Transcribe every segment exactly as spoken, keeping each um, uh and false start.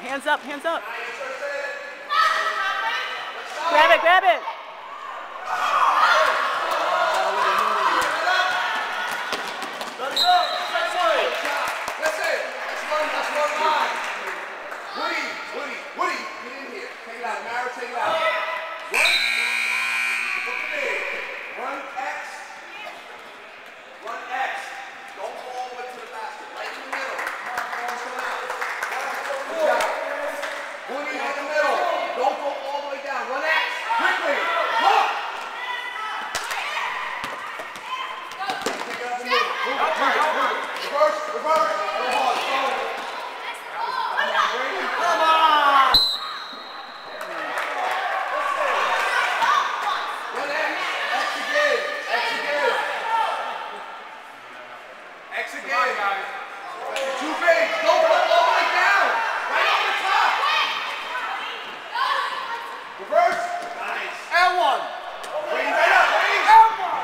Hands up, hands up. Grab it, grab it. Let it go. That's it. That's it. That's one, that's one line. Woody, Woody, Woody, get in here. Take it out. Mara, take it out. One. Look at me. One X. One X. Don't go all the way to the basket. Right in the middle. Good job. Woody in the middle. Don't go all the way down. One X. Quickly. Look. Take it out the middle. Move it, move it, move it. Reverse, reverse. Go hard. Go. Come on. One X. X again. X again. X again. Too big. Don't go all the way down. Right on the top. Reverse. Nice. And one. Wait, right up. Wait. And one.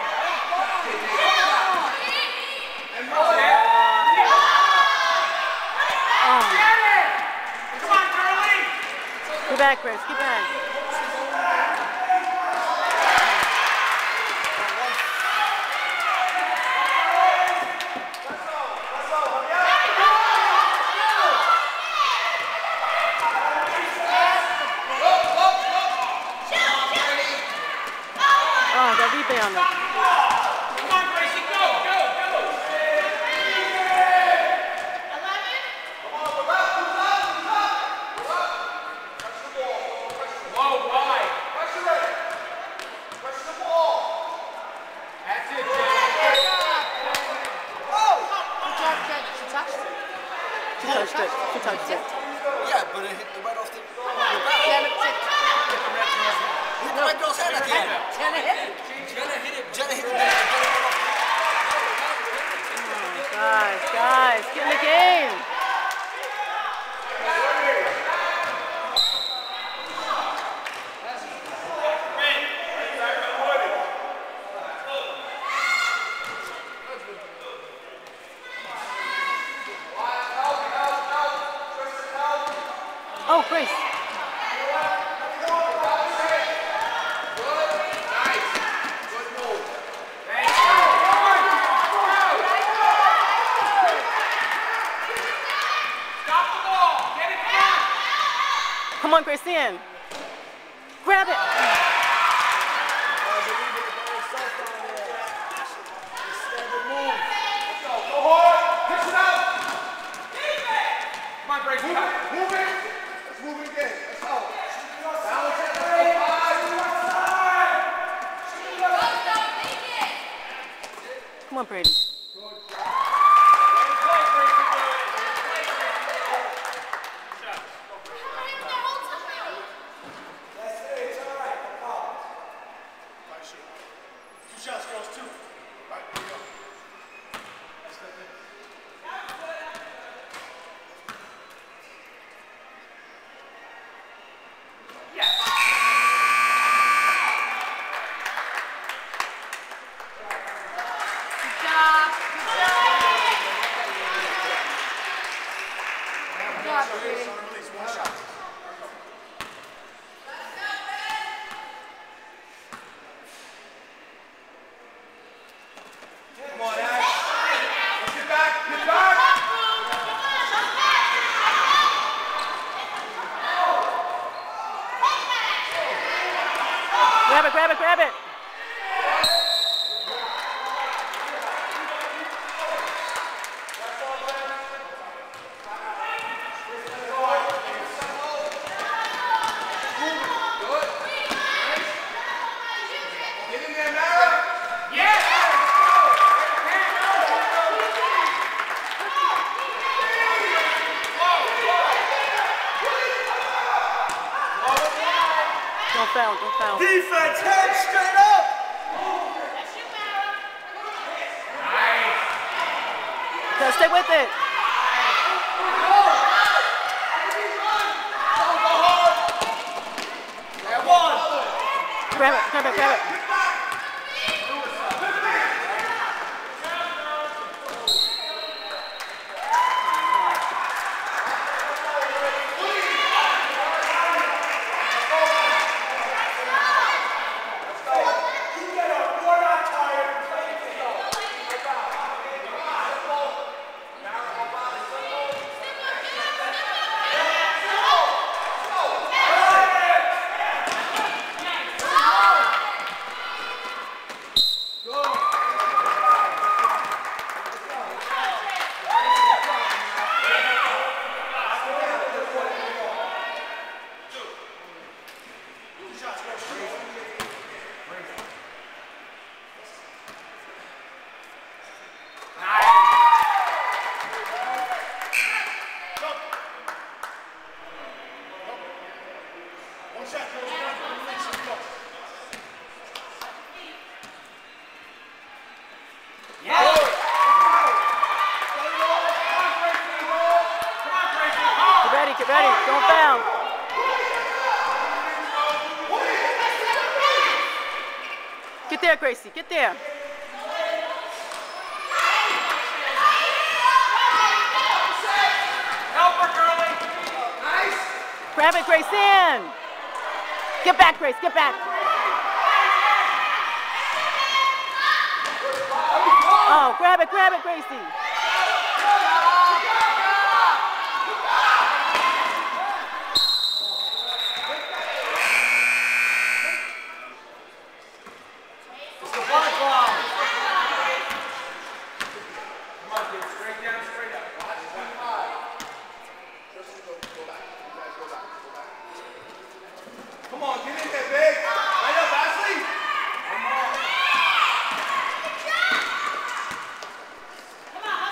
And one. Come on, Curly. Get back, Chris. Get back. Oh, the rebound. Come on, Gracie, go, go, go. eleven. Come on, we're up, we're up, we're up. We're up. Touch the ball. Whoa, wide. Pressure it. Pressure the ball. That's it, Jay. Oh! Good job, Jen. She touched it. She touched it. She touched it. Yeah, but it hit right off the... Yeah, it's it. Hit the red girl's head at the end. Jenna hit it. Jenna hit it. Jenna hit it. Guys, guys, get in the game. Oh, Grace. Come on, Grace, in. Grab it. Come on, Grace. Move it. Move it. Let's move it again. Let's go. Balance it. Come on, Brady. Come on, Ash. Let's get back. Get back. Grab it, grab it, grab it. Get in there, Mara. Yes. Don't foul, don't foul. Defense, head straight up! Go, stay with it. Grab it, grab it, grab it. there, Gracie. Get there. Help her, girlie. Nice. Grab it, Grace, in. Get back, Grace, get back. Oh, grab it, grab it, Gracie. Come on, get in there, big. Right up, Ashley. Come on. Come on,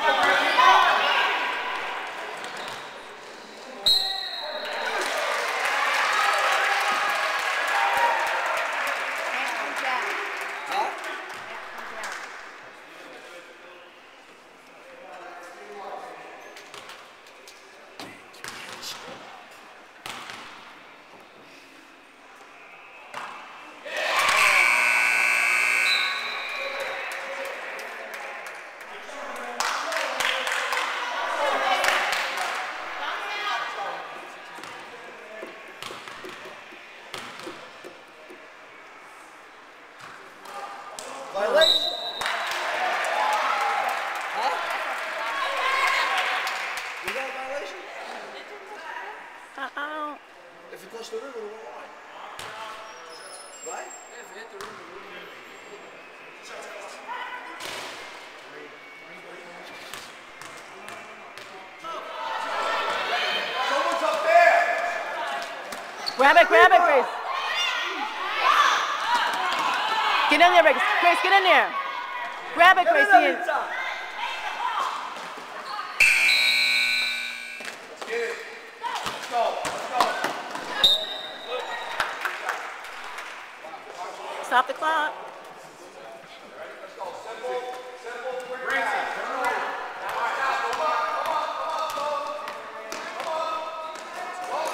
Violation. Huh? You got a violation? Uh-oh. If it goes to the river, we'll line. Right? If it hit the river, we'll line. Someone's up there. Grab it, grab it, Grace. Get in there, Grace. Grace, get in there. Grab it, Gracie. In. Let's get it. Let's go. Let's go. Stop the clock. Let's go. Simple. Simple. Bring it back. Turn around. All right, now, go back. Come on. Come on. Come on. Come on.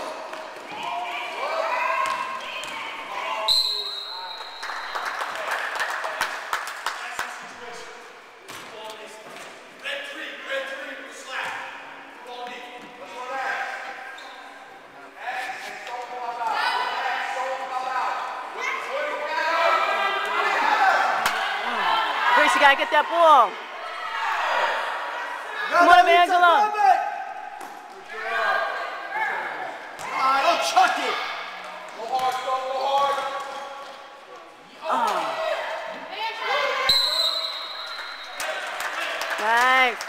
Grace, you gotta get that ball. Come on, Angela. Ah, don't chuck it. Go hard, go, go hard. Oh. Nice.